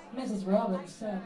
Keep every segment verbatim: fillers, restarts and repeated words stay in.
Missus Robinson.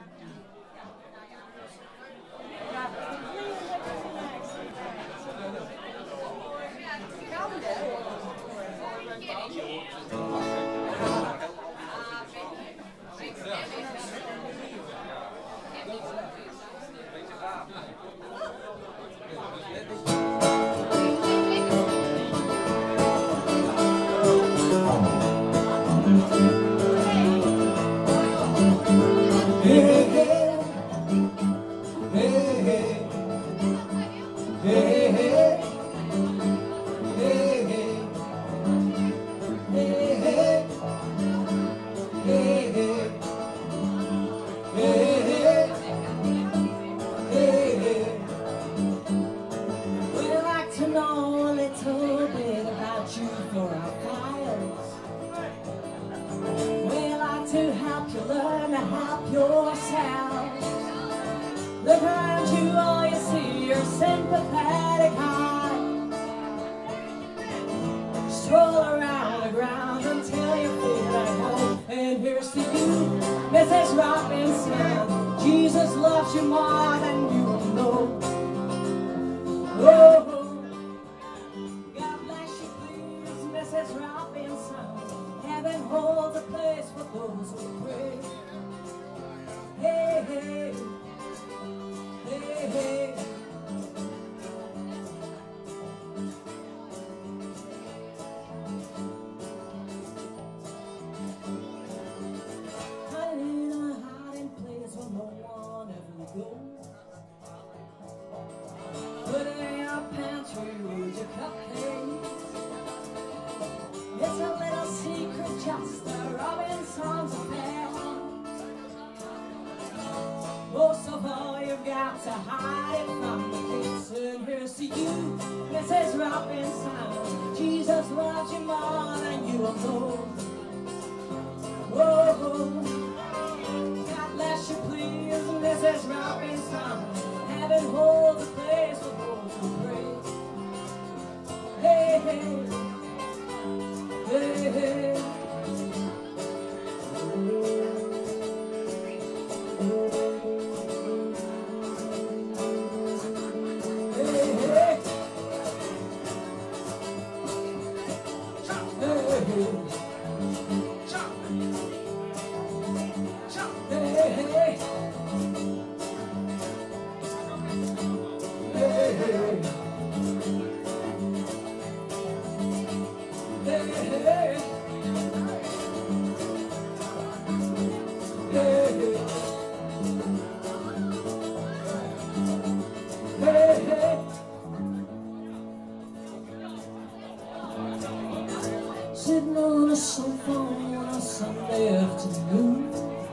Sitting on a sofa on a Sunday afternoon,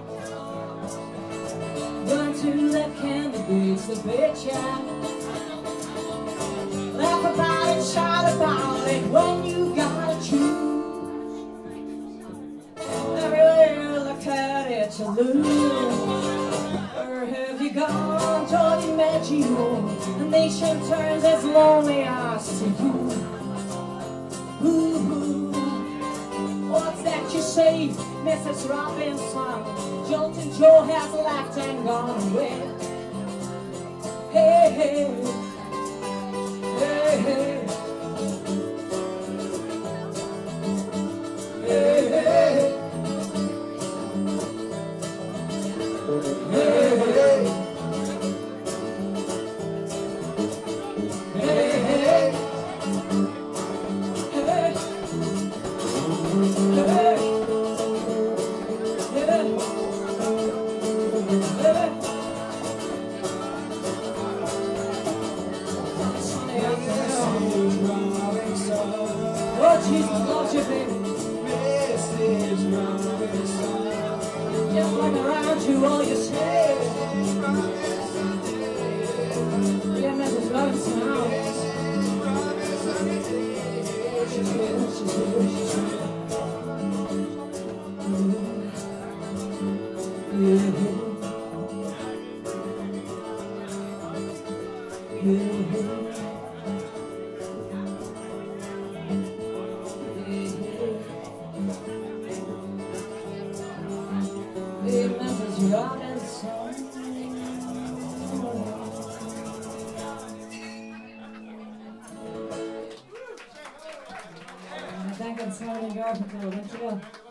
going to the candidates, the bitch out. Laugh about it, shout about it when you gotta choose. Everywhere you look at it, you lose. Where have you gone? Told you met you. The nation turns its lonely eyes to you. Ooh. What's that you say, Missus Robinson? Joltin' Joe has left and gone away. Hey, hey, hey, hey, hey, hey, hey, oh, Jesus loves you, baby. Missus Robinson. Just like around you, all you say. Yeah, Missus Robinson. She's here, she's here, she's here. Yeah. Amen. God and Son. I thank God, Simon and Garfunkel. Thank you.